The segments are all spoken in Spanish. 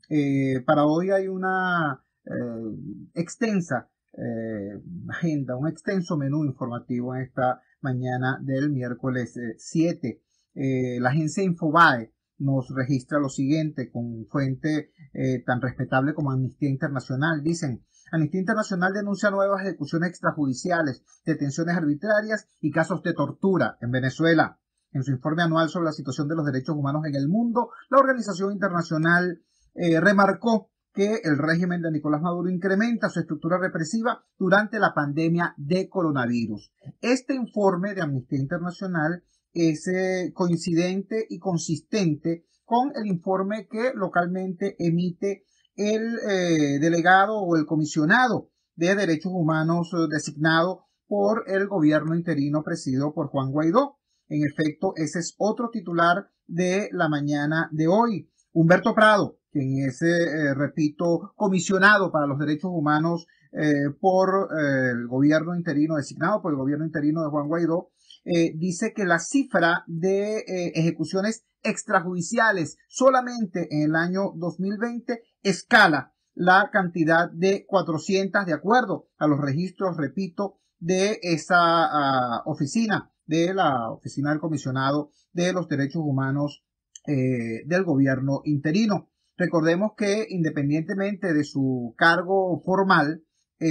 Para hoy hay una extensa agenda, un extenso menú informativo en esta mañana del miércoles 7. La agencia Infobae nos registra lo siguiente con fuente tan respetable como Amnistía Internacional. Dicen: Amnistía Internacional denuncia nuevas ejecuciones extrajudiciales, detenciones arbitrarias y casos de tortura en Venezuela. En su informe anual sobre la situación de los derechos humanos en el mundo, la organización internacional remarcó que el régimen de Nicolás Maduro incrementa su estructura represiva durante la pandemia de coronavirus. Este informe de Amnistía Internacional es coincidente y consistente con el informe que localmente emite el delegado o el comisionado de derechos humanos designado por el gobierno interino presidido por Juan Guaidó. En efecto, ese es otro titular de la mañana de hoy. Humberto Prado, quien es, repito, comisionado para los derechos humanos por el gobierno interino, designado por el gobierno interino de Juan Guaidó, dice que la cifra de ejecuciones extrajudiciales solamente en el año 2020 escala la cantidad de 400, de acuerdo a los registros, repito, de esa oficina, de la oficina del comisionado de los derechos humanos del gobierno interino. Recordemos que independientemente de su cargo formal,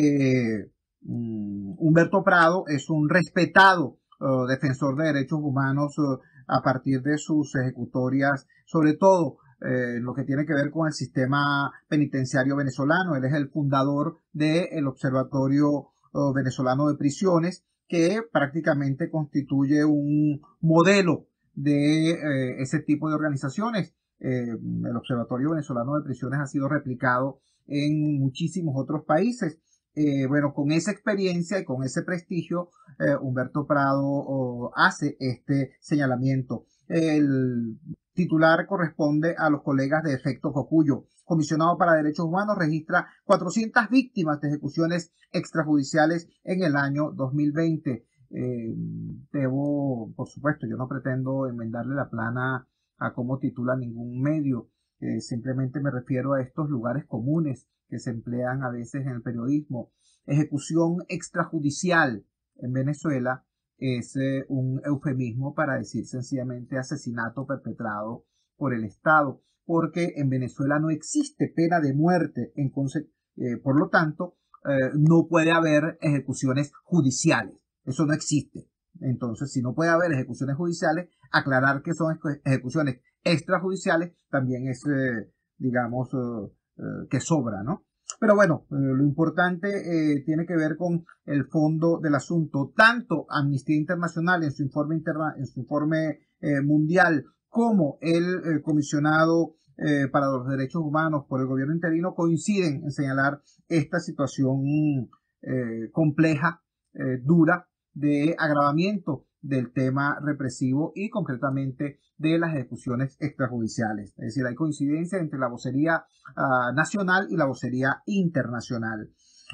Humberto Prado es un respetado defensor de derechos humanos a partir de sus ejecutorias, sobre todo lo que tiene que ver con el sistema penitenciario venezolano. Él es el fundador del Observatorio Venezolano de Prisiones, que prácticamente constituye un modelo de ese tipo de organizaciones. El Observatorio Venezolano de Prisiones ha sido replicado en muchísimos otros países. Bueno, con esa experiencia y con ese prestigio, Humberto Prado hace este señalamiento. El titular corresponde a los colegas de Efecto Cocuyo. Comisionado para Derechos Humanos registra 400 víctimas de ejecuciones extrajudiciales en el año 2020. Por supuesto, yo no pretendo enmendarle la plana a cómo titula ningún medio. Simplemente me refiero a estos lugares comunes que se emplean a veces en el periodismo. Ejecución extrajudicial en Venezuela es un eufemismo para decir sencillamente asesinato perpetrado por el Estado, porque en Venezuela no existe pena de muerte, por lo tanto, no puede haber ejecuciones judiciales. Eso no existe. Entonces, si no puede haber ejecuciones judiciales, aclarar que son ejecuciones extrajudiciales también es, digamos, que sobra, ¿no? Pero bueno, lo importante tiene que ver con el fondo del asunto. Tanto Amnistía Internacional en su informe mundial, como el comisionado para los derechos humanos por el gobierno interino coinciden en señalar esta situación compleja, dura, de agravamiento del tema represivo y concretamente de las ejecuciones extrajudiciales. Es decir, hay coincidencia entre la vocería nacional y la vocería internacional.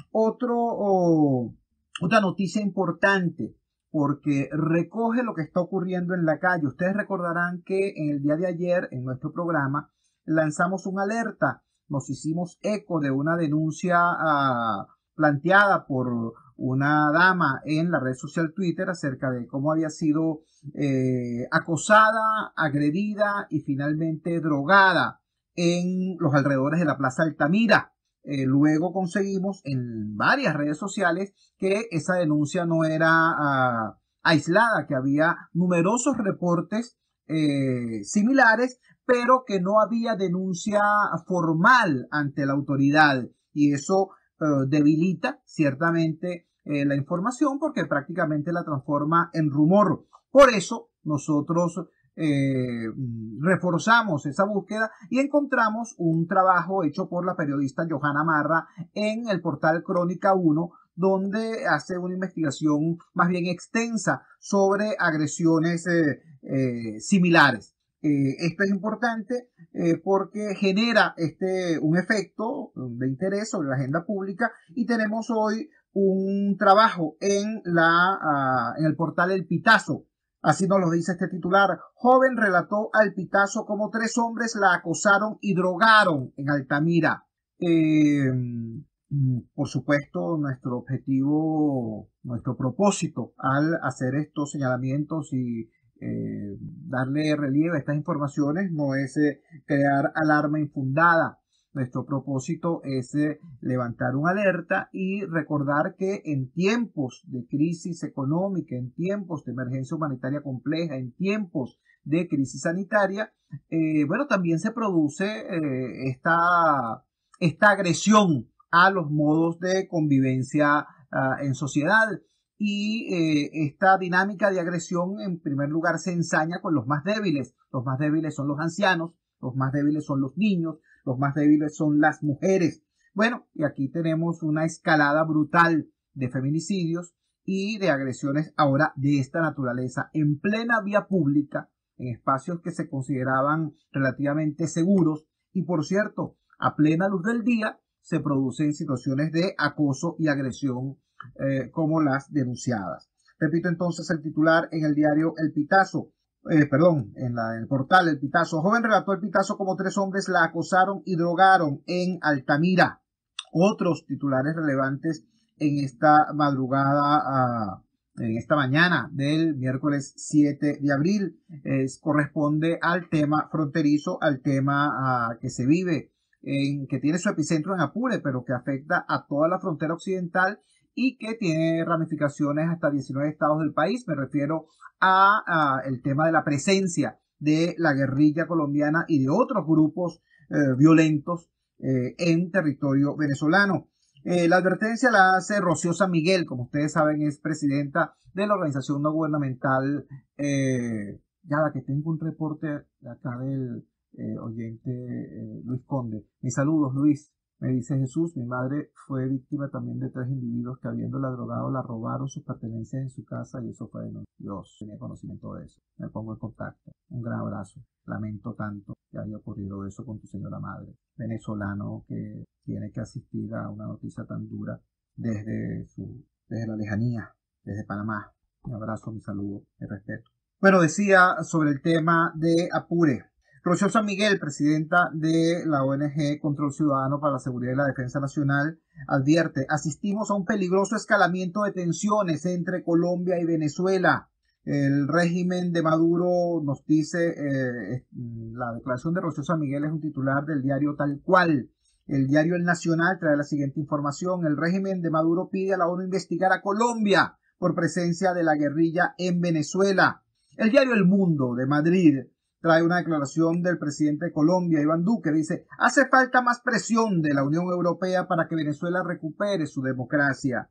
Otra noticia importante, porque recoge lo que está ocurriendo en la calle. Ustedes recordarán que en el día de ayer, en nuestro programa, lanzamos una alerta, nos hicimos eco de una denuncia planteada por una dama en la red social Twitter acerca de cómo había sido acosada, agredida y finalmente drogada en los alrededores de la Plaza Altamira. Luego conseguimos en varias redes sociales que esa denuncia no era aislada, que había numerosos reportes similares, pero que no había denuncia formal ante la autoridad. Y eso debilita ciertamente la información porque prácticamente la transforma en rumor. Por eso nosotros reforzamos esa búsqueda y encontramos un trabajo hecho por la periodista Johanna Marra en el portal Crónica 1, donde hace una investigación más bien extensa sobre agresiones similares. Esto es importante porque genera un efecto de interés sobre la agenda pública y tenemos hoy un trabajo en el portal El Pitazo Así nos lo dice este titular. Joven relató al pitazo cómo 3 hombres la acosaron y drogaron en Altamira. Por supuesto, nuestro objetivo, nuestro propósito al hacer estos señalamientos y darle relieve a estas informaciones no es crear alarma infundada. Nuestro propósito es levantar una alerta y recordar que en tiempos de crisis económica, en tiempos de emergencia humanitaria compleja, en tiempos de crisis sanitaria, bueno, también se produce esta agresión a los modos de convivencia en sociedad. Y esta dinámica de agresión, en primer lugar, se ensaña con los más débiles. Los más débiles son los ancianos, los más débiles son los niños, los más débiles son las mujeres. Bueno, y aquí tenemos una escalada brutal de feminicidios y de agresiones ahora de esta naturaleza en plena vía pública, en espacios que se consideraban relativamente seguros y, por cierto, a plena luz del día se producen situaciones de acoso y agresión como las denunciadas. Repito entonces el titular en el diario El Pitazo. En el portal El Pitazo. Joven relató el Pitazo como 3 hombres la acosaron y drogaron en Altamira. Otros titulares relevantes en esta madrugada, en esta mañana del miércoles 7 de abril, corresponde al tema fronterizo, al tema que se vive, que tiene su epicentro en Apure, pero que afecta a toda la frontera occidental y que tiene ramificaciones hasta 19 estados del país. Me refiero a el tema de la presencia de la guerrilla colombiana y de otros grupos violentos en territorio venezolano. La advertencia la hace Rocío San Miguel, como ustedes saben, es presidenta de la organización no gubernamental. Ya que tengo un reporte acá del oyente Luis Conde. Mis saludos, Luis. Me dice Jesús, mi madre fue víctima también de 3 individuos que habiéndola drogado la robaron sus pertenencias en su casa y eso fue de no. Dios tenía conocimiento de eso. Me pongo en contacto. Un gran abrazo. Lamento tanto que haya ocurrido eso con tu señora madre. Venezolano que tiene que asistir a una noticia tan dura desde la lejanía, desde Panamá. Un abrazo, mi saludo, mi respeto. Bueno, decía sobre el tema de Apure. Rocío San Miguel, presidenta de la ONG Control Ciudadano para la Seguridad y la Defensa Nacional, advierte: asistimos a un peligroso escalamiento de tensiones entre Colombia y Venezuela. El régimen de Maduro, nos dice, la declaración de Rocío San Miguel es un titular del diario Tal Cual. El diario El Nacional trae la siguiente información: el régimen de Maduro pide a la ONU investigar a Colombia por presencia de la guerrilla en Venezuela. El diario El Mundo de Madrid trae una declaración del presidente de Colombia, Iván Duque. Dice: hace falta más presión de la Unión Europea para que Venezuela recupere su democracia.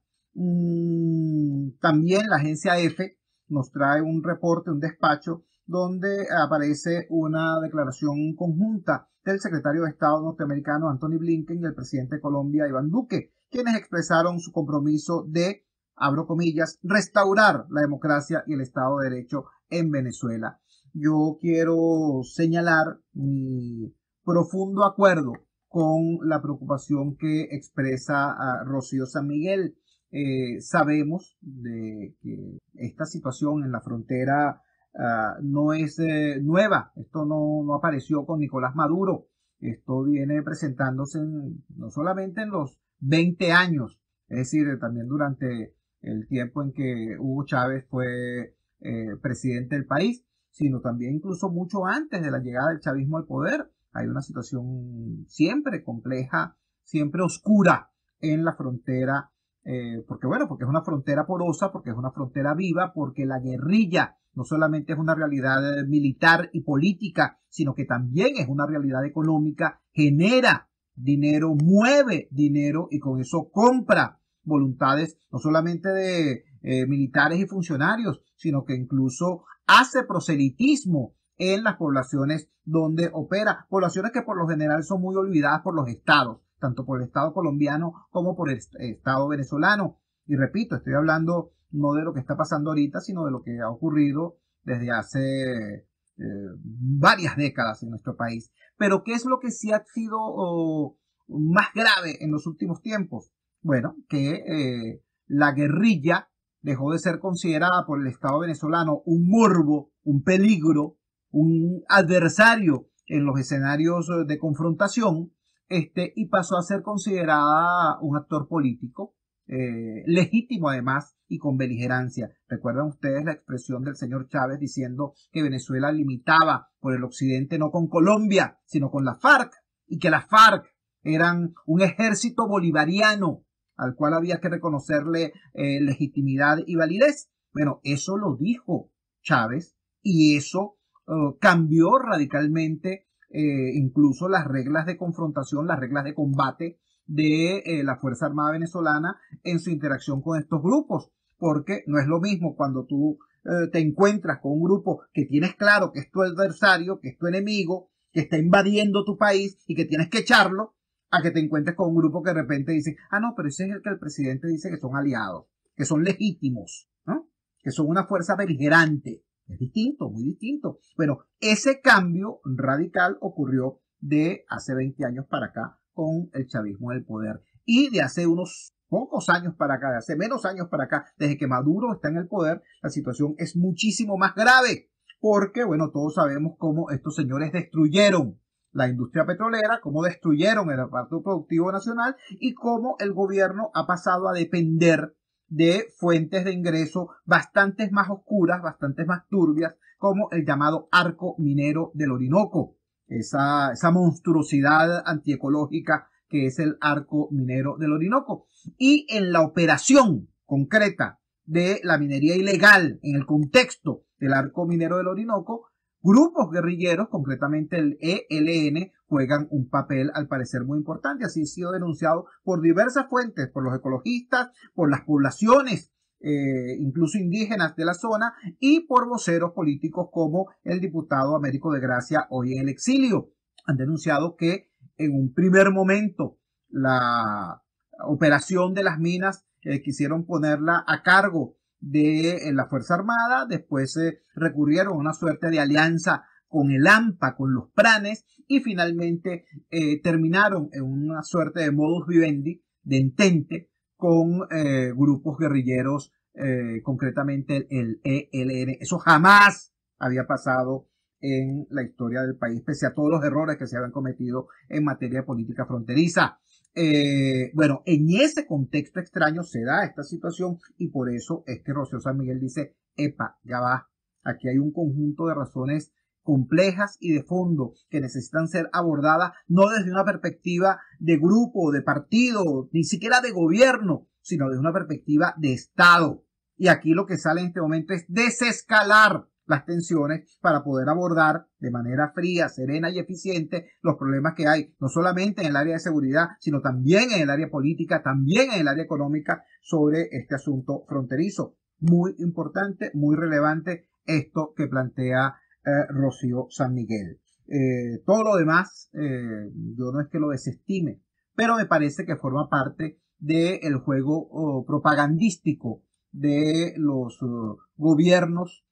También la agencia EFE nos trae un reporte, un despacho, donde aparece una declaración conjunta del secretario de Estado norteamericano Anthony Blinken y el presidente de Colombia, Iván Duque, quienes expresaron su compromiso de, abro comillas, restaurar la democracia y el Estado de Derecho en Venezuela. Yo quiero señalar mi profundo acuerdo con la preocupación que expresa Rocío San Miguel. Sabemos de que esta situación en la frontera no es nueva. Esto no apareció con Nicolás Maduro. Esto viene presentándose no solamente en los 20 años, es decir, también durante el tiempo en que Hugo Chávez fue presidente del país, sino también incluso mucho antes de la llegada del chavismo al poder. Hay una situación siempre compleja, siempre oscura en la frontera, porque es una frontera porosa, porque es una frontera viva, porque la guerrilla no solamente es una realidad militar y política, sino que también es una realidad económica, genera dinero, mueve dinero y con eso compra voluntades no solamente de militares y funcionarios, sino que incluso hace proselitismo en las poblaciones donde opera, poblaciones que por lo general son muy olvidadas por los estados, tanto por el Estado colombiano como por el Estado venezolano. Y repito, estoy hablando no de lo que está pasando ahorita, sino de lo que ha ocurrido desde hace varias décadas en nuestro país. Pero ¿qué es lo que sí ha sido más grave en los últimos tiempos? Bueno, que la guerrilla dejó de ser considerada por el Estado venezolano un morbo, un peligro, un adversario en los escenarios de confrontación, y pasó a ser considerada un actor político, legítimo además y con beligerancia. ¿Recuerdan ustedes la expresión del señor Chávez diciendo que Venezuela limitaba por el occidente no con Colombia, sino con la FARC, y que las FARC eran un ejército bolivariano al cual había que reconocerle legitimidad y validez? Bueno, eso lo dijo Chávez y eso cambió radicalmente incluso las reglas de confrontación, las reglas de combate de la Fuerza Armada Venezolana en su interacción con estos grupos, porque no es lo mismo cuando tú te encuentras con un grupo que tienes claro que es tu adversario, que es tu enemigo, que está invadiendo tu país y que tienes que echarlo, a que te encuentres con un grupo que de repente dice, ah, no, pero ese es el que el presidente dice que son aliados, que son legítimos, ¿no? Que son una fuerza beligerante. Es distinto, muy distinto. Bueno, ese cambio radical ocurrió de hace 20 años para acá con el chavismo en el poder. Y de hace unos pocos años para acá, de hace menos años para acá, desde que Maduro está en el poder, la situación es muchísimo más grave. Porque, bueno, todos sabemos cómo estos señores destruyeron la industria petrolera, cómo destruyeron el aparato productivo nacional y cómo el gobierno ha pasado a depender de fuentes de ingreso bastante más oscuras, bastante más turbias, como el llamado arco minero del Orinoco, esa monstruosidad antiecológica que es el arco minero del Orinoco. Y en la operación concreta de la minería ilegal, en el contexto del arco minero del Orinoco, grupos guerrilleros, concretamente el ELN, juegan un papel al parecer muy importante. Así ha sido denunciado por diversas fuentes, por los ecologistas, por las poblaciones, incluso indígenas de la zona, y por voceros políticos como el diputado Américo de Gracia, hoy en el exilio. Han denunciado que en un primer momento la operación de las minas quisieron ponerla a cargo de la Fuerza Armada, después recurrieron a una suerte de alianza con el AMPA, con los pranes, y finalmente terminaron en una suerte de modus vivendi, de entente, con grupos guerrilleros, concretamente el ELN. Eso jamás había pasado en la historia del país, pese a todos los errores que se habían cometido en materia de política fronteriza. Bueno, en ese contexto extraño se da esta situación y por eso es que Rocío San Miguel dice, epa, ya va, aquí hay un conjunto de razones complejas y de fondo que necesitan ser abordadas no desde una perspectiva de grupo, de partido, ni siquiera de gobierno, sino desde una perspectiva de Estado. Y aquí lo que sale en este momento es desescalar las tensiones para poder abordar de manera fría, serena y eficiente los problemas que hay, no solamente en el área de seguridad, sino también en el área política, también en el área económica sobre este asunto fronterizo. Muy importante, muy relevante esto que plantea Rocío San Miguel. Todo lo demás, yo no es que lo desestime, pero me parece que forma parte del juego propagandístico de los gobiernos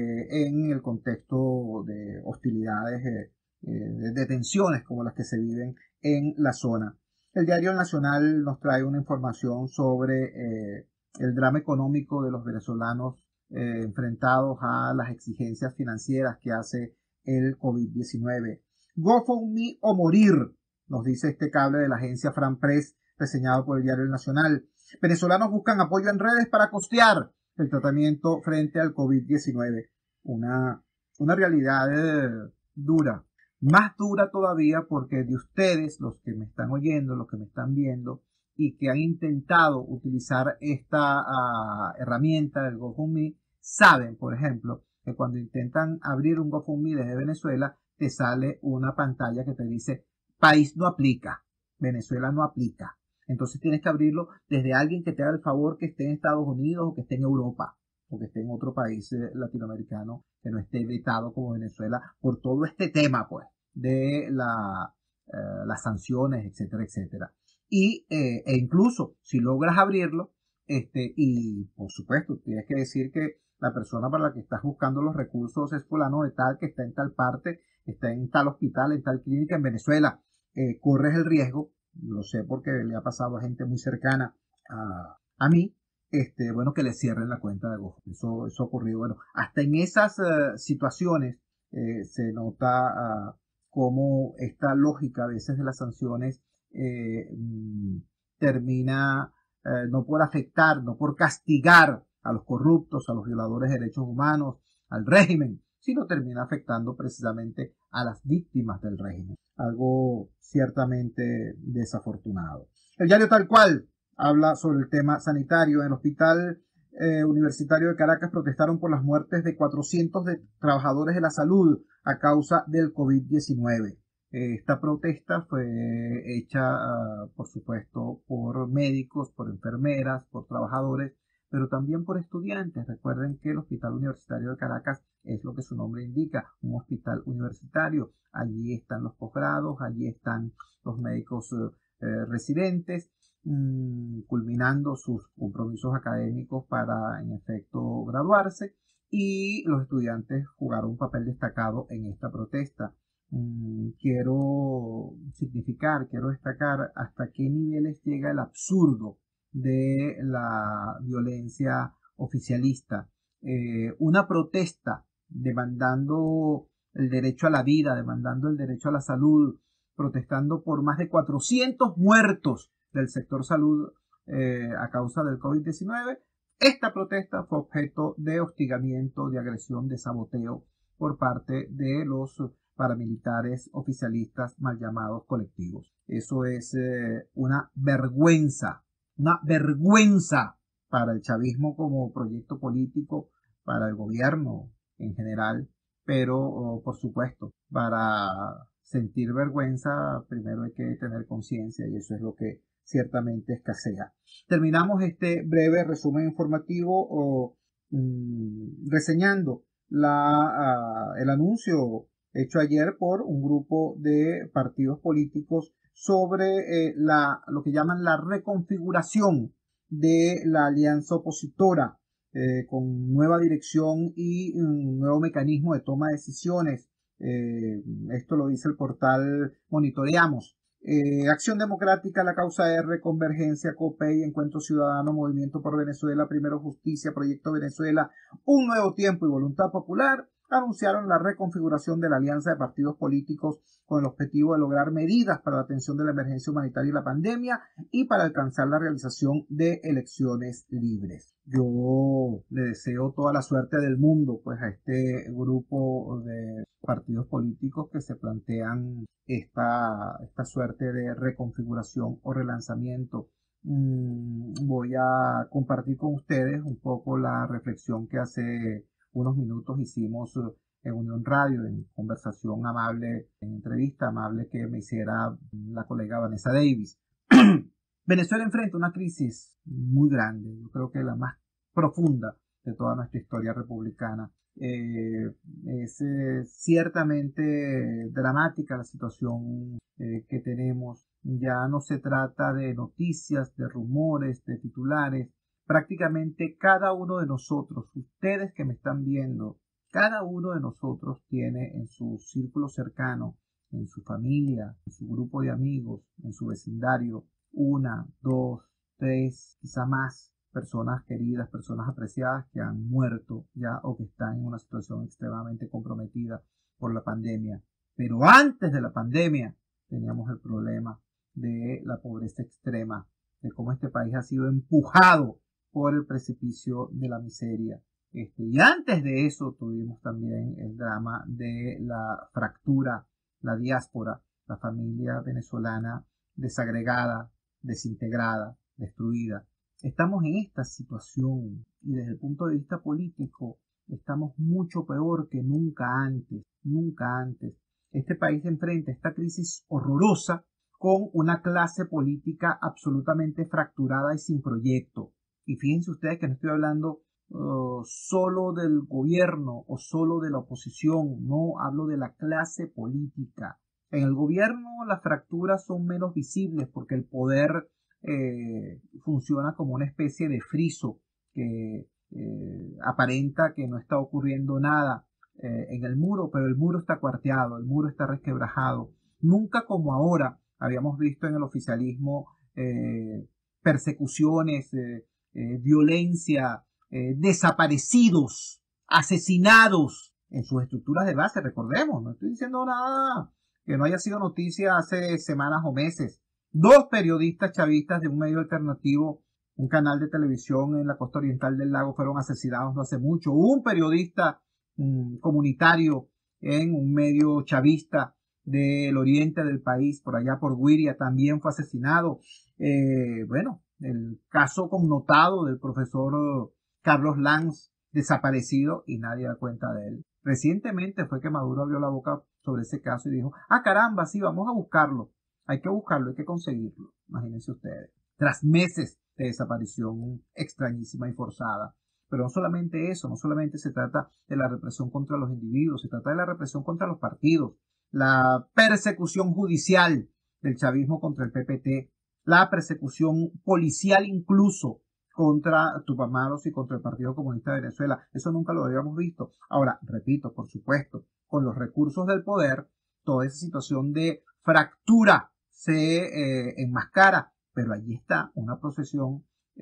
en el contexto de hostilidades, de tensiones como las que se viven en la zona. El diario Nacional nos trae una información sobre el drama económico de los venezolanos enfrentados a las exigencias financieras que hace el COVID-19. GoFundMe o morir, nos dice este cable de la agencia FranPress, reseñado por el diario Nacional. Venezolanos buscan apoyo en redes para costear el tratamiento frente al COVID-19. Una realidad dura, más dura todavía porque de ustedes, los que me están oyendo, los que me están viendo y que han intentado utilizar esta herramienta del GoFundMe, saben, por ejemplo, que cuando intentan abrir un GoFundMe desde Venezuela, te sale una pantalla que te dice, país no aplica, Venezuela no aplica. Entonces tienes que abrirlo desde alguien que te haga el favor que esté en Estados Unidos o que esté en Europa o que esté en otro país latinoamericano que no esté vetado como Venezuela por todo este tema, pues, de las sanciones, etcétera, etcétera. E incluso si logras abrirlo, y por supuesto tienes que decir que la persona para la que estás buscando los recursos es fulano de tal, que está en tal parte, está en tal hospital, en tal clínica en Venezuela, corres el riesgo, lo sé porque le ha pasado a gente muy cercana a mí, bueno, que le cierren la cuenta de Go. Eso ha ocurrido. Bueno, hasta en esas situaciones se nota cómo esta lógica a veces de las sanciones eh, mm, termina no por afectar, no por castigar a los corruptos, a los violadores de derechos humanos, al régimen, sino termina afectando precisamente a las víctimas del régimen. Algo ciertamente desafortunado. El diario Tal Cual habla sobre el tema sanitario. En el Hospital Universitario de Caracas protestaron por las muertes de 400 trabajadores de la salud a causa del COVID-19. Esta protesta fue hecha, por supuesto, por médicos, por enfermeras, por trabajadores, pero también por estudiantes. Recuerden que el Hospital Universitario de Caracas es lo que su nombre indica, un hospital universitario. Allí están los posgrados, allí están los médicos residentes, culminando sus compromisos académicos para, en efecto, graduarse, y los estudiantes jugaron un papel destacado en esta protesta. Quiero significar, quiero destacar hasta qué niveles llega el absurdo de la violencia oficialista. Una protesta demandando el derecho a la vida, demandando el derecho a la salud, protestando por más de 400 muertos del sector salud a causa del COVID-19. Esta protesta fue objeto de hostigamiento, de agresión, de saboteo por parte de los paramilitares oficialistas mal llamados colectivos. Eso es una vergüenza para el chavismo como proyecto político, para el gobierno en general, pero por supuesto, para sentir vergüenza primero hay que tener conciencia, y eso es lo que ciertamente escasea. Terminamos este breve resumen informativo reseñando el anuncio hecho ayer por un grupo de partidos políticos sobre lo que llaman la reconfiguración de la alianza opositora, con nueva dirección y un nuevo mecanismo de toma de decisiones. Esto lo dice el portal Monitoreamos. Acción Democrática, La Causa R, Convergencia, COPEI, Encuentro Ciudadano, Movimiento por Venezuela, Primero Justicia, Proyecto Venezuela, Un Nuevo Tiempo y Voluntad Popular anunciaron la reconfiguración de la alianza de partidos políticos con el objetivo de lograr medidas para la atención de la emergencia humanitaria y la pandemia, y para alcanzar la realización de elecciones libres. Yo le deseo toda la suerte del mundo pues a este grupo de partidos políticos que se plantean esta suerte de reconfiguración o relanzamiento. Voy a compartir con ustedes un poco la reflexión que hace unos minutos hicimos en Unión Radio, en conversación amable, en entrevista amable que me hiciera la colega Vanessa Davis. Venezuela enfrenta una crisis muy grande, yo creo que la más profunda de toda nuestra historia republicana. Es ciertamente dramática la situación que tenemos. Ya no se trata de noticias, de rumores, de titulares. Prácticamente cada uno de nosotros, ustedes que me están viendo, cada uno de nosotros tiene en su círculo cercano, en su familia, en su grupo de amigos, en su vecindario, una, dos, tres, quizá más personas queridas, personas apreciadas que han muerto ya o que están en una situación extremadamente comprometida por la pandemia. Pero antes de la pandemia teníamos el problema de la pobreza extrema, de cómo este país ha sido empujado por el precipicio de la miseria. Y antes de eso tuvimos también el drama de la fractura, la diáspora, la familia venezolana desagregada, desintegrada, destruida. Estamos en esta situación y desde el punto de vista político estamos mucho peor que nunca antes, nunca antes. Este país enfrenta esta crisis horrorosa con una clase política absolutamente fracturada y sin proyecto. Y fíjense ustedes que no estoy hablando solo del gobierno o solo de la oposición, no, hablo de la clase política. En el gobierno las fracturas son menos visibles porque el poder funciona como una especie de friso que aparenta que no está ocurriendo nada en el muro, pero el muro está cuarteado, el muro está resquebrajado. Nunca como ahora habíamos visto en el oficialismo persecuciones, violencia, desaparecidos, asesinados en sus estructuras de base, recordemos, no estoy diciendo nada que no haya sido noticia hace semanas o meses. 2 periodistas chavistas de un medio alternativo, un canal de televisión en la costa oriental del lago, fueron asesinados no hace mucho. Un periodista comunitario en un medio chavista del oriente del país, por allá por Guiria, también fue asesinado. Bueno, el caso connotado del profesor Carlos Lanz, desaparecido y nadie da cuenta de él. Recientemente fue que Maduro abrió la boca sobre ese caso y dijo, caramba, sí, vamos a buscarlo. Hay que buscarlo, hay que conseguirlo. Imagínense ustedes. Tras meses de desaparición extrañísima y forzada. Pero no solamente eso, no solamente se trata de la represión contra los individuos, se trata de la represión contra los partidos, la persecución judicial del chavismo contra el PPT, la persecución policial incluso contra Tupamaros y contra el Partido Comunista de Venezuela. Eso nunca lo habíamos visto. Ahora, repito, por supuesto, con los recursos del poder, toda esa situación de fractura se enmascara, pero allí está una procesión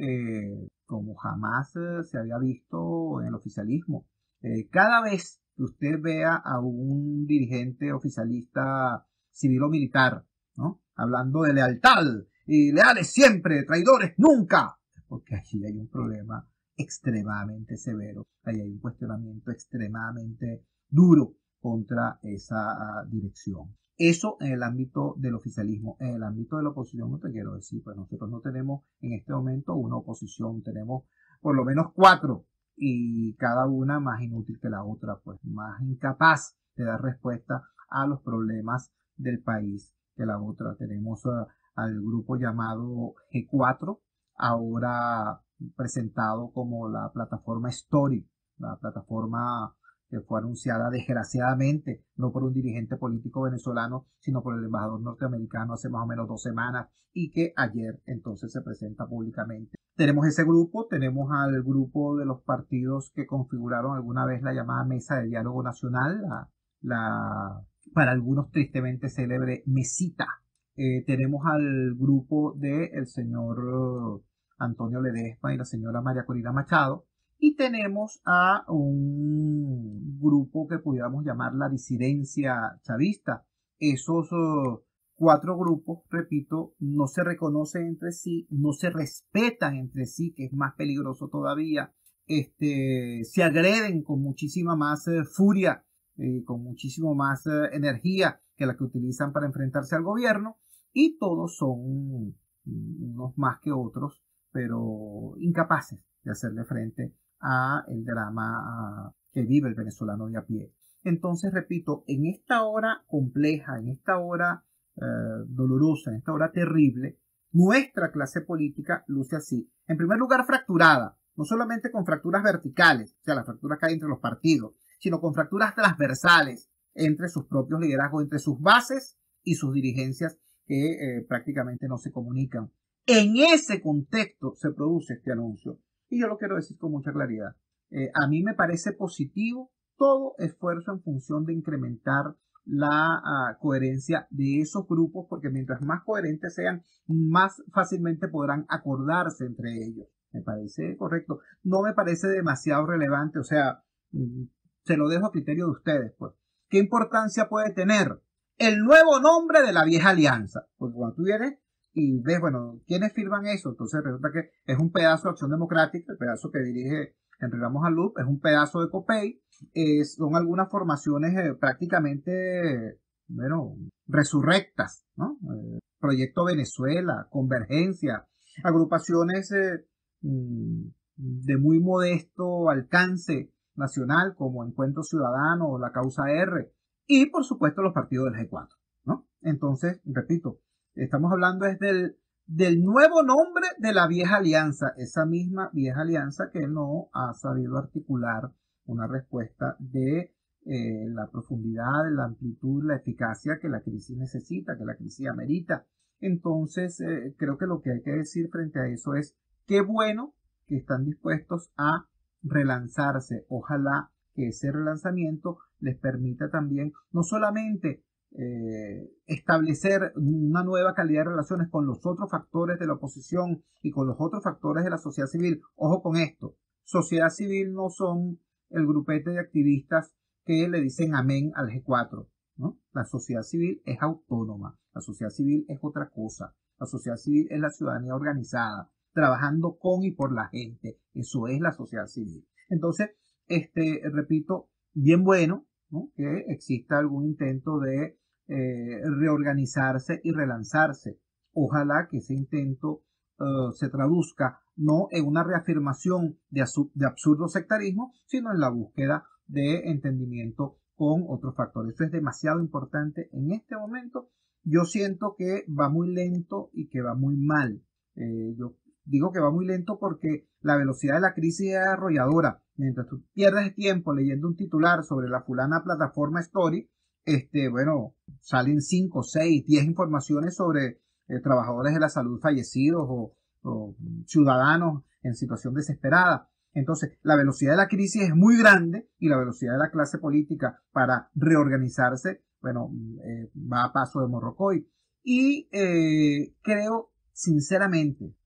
como jamás se había visto en el oficialismo. Cada vez que usted vea a un dirigente oficialista civil o militar, ¿no?, hablando de lealtad y leales siempre, traidores nunca, porque allí hay un problema extremadamente severo, ahí hay un cuestionamiento extremadamente duro contra esa dirección. Eso en el ámbito del oficialismo. En el ámbito de la oposición no te quiero decir, pues nosotros no tenemos en este momento una oposición, tenemos por lo menos 4 y cada una más inútil que la otra, pues más incapaz de dar respuesta a los problemas del país que la otra. Tenemos al grupo llamado G4, ahora presentado como la plataforma Story, la plataforma que fue anunciada desgraciadamente, no por un dirigente político venezolano, sino por el embajador norteamericano hace más o menos 2 semanas, y que ayer entonces se presenta públicamente. Tenemos ese grupo, tenemos al grupo de los partidos que configuraron alguna vez la llamada Mesa de Diálogo Nacional, la para algunos tristemente célebre Mesita. Tenemos al grupo del señor Antonio Ledesma y la señora María Corina Machado, y tenemos a un grupo que pudiéramos llamar la disidencia chavista. Esos 4 grupos, repito, no se reconocen entre sí, no se respetan entre sí, que es más peligroso todavía. Se agreden con muchísima más furia, con muchísimo más energía que la que utilizan para enfrentarse al gobierno, y todos son unos más que otros, pero incapaces de hacerle frente a el drama que vive el venezolano de a pie. Entonces, repito, en esta hora compleja, en esta hora dolorosa, en esta hora terrible, nuestra clase política luce así. En primer lugar, fracturada, no solamente con fracturas verticales, o sea, las fracturas que hay entre los partidos, sino con fracturas transversales entre sus propios liderazgos, entre sus bases y sus dirigencias que prácticamente no se comunican. En ese contexto se produce este anuncio. Y yo lo quiero decir con mucha claridad. A mí me parece positivo todo esfuerzo en función de incrementar la coherencia de esos grupos, porque mientras más coherentes sean, más fácilmente podrán acordarse entre ellos. Me parece correcto. No me parece demasiado relevante, o sea, se lo dejo a criterio de ustedes, pues. ¿Qué importancia puede tener el nuevo nombre de la vieja alianza? Porque cuando tú vienes y ves, bueno, ¿quiénes firman eso? Entonces resulta que es un pedazo de Acción Democrática, el pedazo que dirige Henry Ramos Alup, es un pedazo de COPEI, son algunas formaciones prácticamente, bueno, resurrectas, ¿no? Proyecto Venezuela, Convergencia, agrupaciones de muy modesto alcance nacional como Encuentro Ciudadano o la Causa R, y por supuesto los partidos del G4, ¿no? Entonces, repito, estamos hablando es del nuevo nombre de la vieja alianza, esa misma vieja alianza que no ha sabido articular una respuesta de la profundidad, la amplitud, la eficacia que la crisis necesita, que la crisis amerita. Entonces, creo que lo que hay que decir frente a eso es qué bueno que están dispuestos a relanzarse. Ojalá que ese relanzamiento les permita también no solamente establecer una nueva calidad de relaciones con los otros factores de la oposición y con los otros factores de la sociedad civil. Ojo con esto, sociedad civil no son el grupete de activistas que le dicen amén al G4, ¿no? La sociedad civil es autónoma, la sociedad civil es otra cosa, la sociedad civil es la ciudadanía organizada, trabajando con y por la gente, eso es la sociedad civil. Entonces, repito, bien bueno, ¿no?, que exista algún intento de reorganizarse y relanzarse. Ojalá que ese intento se traduzca no en una reafirmación de absurdo sectarismo, sino en la búsqueda de entendimiento con otros factores. Eso es demasiado importante en este momento. Yo siento que va muy lento y que va muy mal. Yo digo que va muy lento porque la velocidad de la crisis es arrolladora. Mientras tú pierdes tiempo leyendo un titular sobre la fulana plataforma Story, bueno, salen 5, 6, 10 informaciones sobre trabajadores de la salud fallecidos o ciudadanos en situación desesperada. Entonces, la velocidad de la crisis es muy grande y la velocidad de la clase política para reorganizarse, bueno, va a paso de morrocoy. Y creo, sinceramente,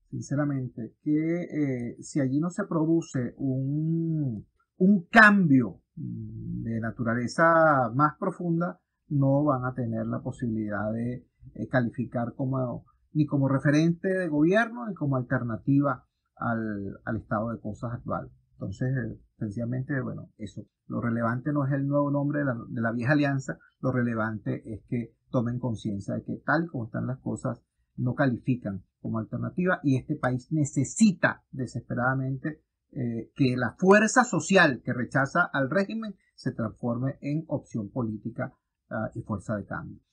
que si allí no se produce un cambio de naturaleza más profunda, no van a tener la posibilidad de calificar ni como referente de gobierno ni como alternativa al estado de cosas actual. Entonces, sencillamente, bueno, eso. Lo relevante no es el nuevo nombre de la vieja alianza, lo relevante es que tomen conciencia de que tal como están las cosas no califican como alternativa y este país necesita desesperadamente que la fuerza social que rechaza al régimen se transforme en opción política y fuerza de cambio.